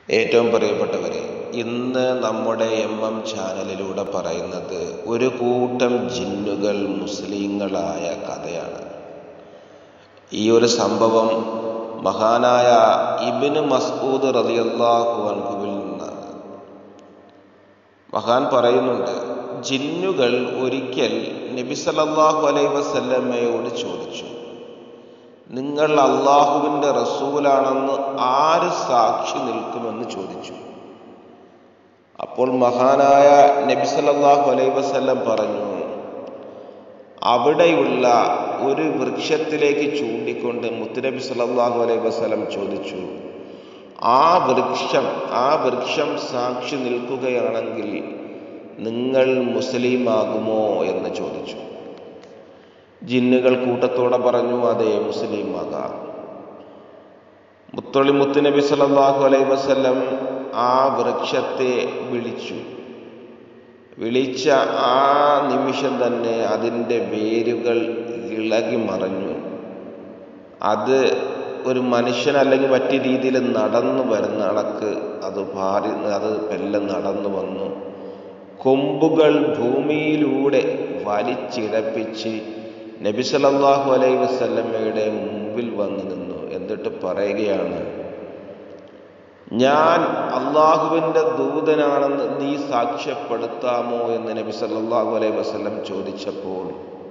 ഏറ്റവും പ്രിയപ്പെട്ടവരെ, ഇന്ന് നമ്മുടെ ചാനലിലൂടെ പറയുന്നത് ഒരു കൂട്ടം ജിന്നുകൾ മുസ്ലിങ്ങളായ കഥയാണ്. ഈ ഒരു സംഭവം മഹാനായ ഇബ്നു മസ്ഊദ് റളിയല്ലാഹു അൻഹുവിൽ നിന്നാണ്. മഹാൻ പറയുന്നുണ്ട്, ജിന്നുകൾ ഒരിക്കൽ നബി സല്ലല്ലാഹു അലൈഹി വസല്ലമയോട് ചോദിച്ചു, നിങ്ങൾ അള്ളാഹുവിൻ്റെ റസൂലാണെന്ന് ആര് സാക്ഷി നിൽക്കുമെന്ന് ചോദിച്ചു. അപ്പോൾ മഹാനായ നബി സല്ലല്ലാഹു അലൈഹി വസല്ലം പറഞ്ഞു, അവിടെയുള്ള ഒരു വൃക്ഷത്തിലേക്ക് ചൂണ്ടിക്കൊണ്ട് മുത്തുനബി സല്ലല്ലാഹു അലൈഹി വസല്ലം ചോദിച്ചു, ആ വൃക്ഷം സാക്ഷി നിൽക്കുകയാണെങ്കിൽ നിങ്ങൾ മുസ്ലിമാകുമോ എന്ന് ചോദിച്ചു. ജിന്നുകൾ കൂട്ടത്തോടെ പറഞ്ഞു, അതെ, മുസ്ലിമാകാം. മുത്തുനബി സല്ലല്ലാഹു അലൈഹി വസല്ലം ആ വൃക്ഷത്തെ വിളിച്ച ആ നിമിഷം തന്നെ അതിൻ്റെ വേരുകൾ ഇളകി മറഞ്ഞു. അത് ഒരു മനുഷ്യൻ അല്ലെങ്കിൽ മറ്റു രീതിയിൽ നടന്നു വരുന്ന കണക്ക് അത് പെല്ലെ നടന്നു വന്നു. കൊമ്പുകൾ ഭൂമിയിലൂടെ വലിച്ചിഴപ്പിച്ച് നബി സല്ലല്ലാഹു അലൈഹി വസല്ലമയുടെ മുമ്പിൽ വന്നു നിന്നു. എന്നിട്ട് പറയുകയാണ്, ഞാൻ അള്ളാഹുവിൻ്റെ ദൂതനാണെന്ന് നീ സാക്ഷ്യപ്പെടുത്താമോ എന്ന് നബി സല്ലല്ലാഹു അലൈഹി വസല്ലം ചോദിച്ചപ്പോൾ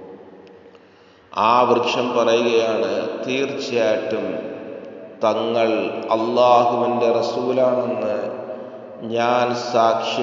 ആ വൃക്ഷം പറയുകയാണ്, തീർച്ചയായിട്ടും തങ്ങൾ അള്ളാഹുവിൻ്റെ റസൂലാണെന്ന് ഞാൻ സാക്ഷി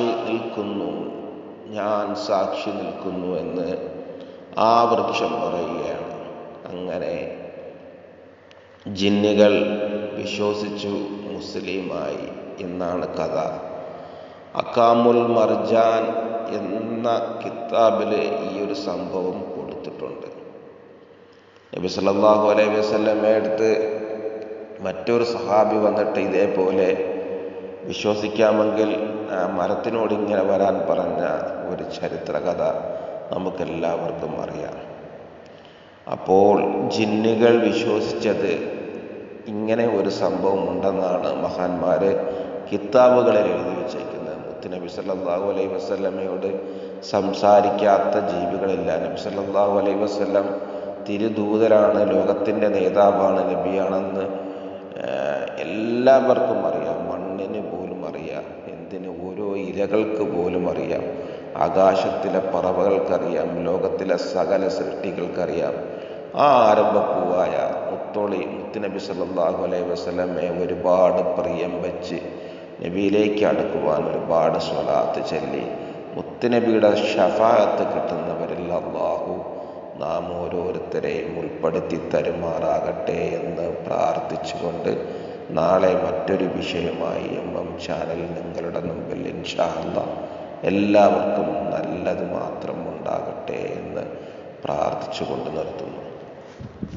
നിൽക്കുന്നു എന്ന് ആ വൃക്ഷം പറയുകയാണ്. അങ്ങനെ ജിന്നുകൾ വിശ്വസിച്ചു, മുസ്ലിമായി എന്നാണ് കഥ. അക്കാമുൽ മർജാൻ എന്ന കിതാബിൽ ഈ ഒരു സംഭവം കൊടുത്തിട്ടുണ്ട്. നബി സല്ലല്ലാഹു അലൈഹി വസല്ലമയുടെ അടുത്ത് മറ്റൊരു സഹാബി വന്നിട്ട് ഇതേപോലെ വിശ്വസിക്കാമെങ്കിൽ മരത്തിനോട് ഇങ്ങനെ വരാൻ പറഞ്ഞ ഒരു ചരിത്രകഥ നമുക്കെല്ലാവർക്കും അറിയാം. അപ്പോൾ ജിന്നുകൾ വിശ്വസിച്ചത് ഇങ്ങനെ ഒരു സംഭവം ഉണ്ടെന്നാണ് മഹാന്മാര് കിതാബുകളിൽ എഴുതി വച്ചേക്കുന്നത്. മുത്തുനബി സല്ലല്ലാഹു അലൈഹി വസല്ലമയോട് സംസാരിക്കാത്ത ജീവികളില്ല. നബി സല്ലല്ലാഹു അലൈഹി വസല്ലം തിരുദൂതരാണ്, ലോകത്തിൻ്റെ നേതാവാണ്, നബിയാണെന്ന് എല്ലാവർക്കും അറിയാം. മണ്ണിന് പോലും അറിയാം, എന്തിന് ഓരോ ഇലകൾക്ക് പോലും അറിയാം, ആകാശത്തിലെ പറവകൾക്കറിയാം, ലോകത്തിലെ സകല സൃഷ്ടികൾക്കറിയാം. ആ ആരംഭപ്പൂവായ മുത്തുനബി സല്ലല്ലാഹു അലൈഹി വസല്ലമയെ ഒരുപാട് പ്രിയം വെച്ച് നബിയിലേക്ക് അടുക്കുവാൻ ഒരുപാട് സ്വലാത്ത് ചൊല്ലി മുത്തുനബിയുടെ ഷഫാഅത്ത് കിട്ടുന്നവരിൽ അല്ലാഹു നാം ഓരോരുത്തരെയും ഉൾപ്പെടുത്തി തരുമാറാകട്ടെ എന്ന് പ്രാർത്ഥിച്ചുകൊണ്ട് നാളെ മറ്റൊരു വിഷയമായി ചാനൽ നിങ്ങളുടെ മുമ്പിൽ ഇൻഷാ അല്ലാഹ് എല്ലാവർക്കും നല്ലത് മാത്രം ഉണ്ടാകട്ടെ എന്ന് പ്രാർത്ഥിച്ചുകൊണ്ട് നിർത്തുന്നു.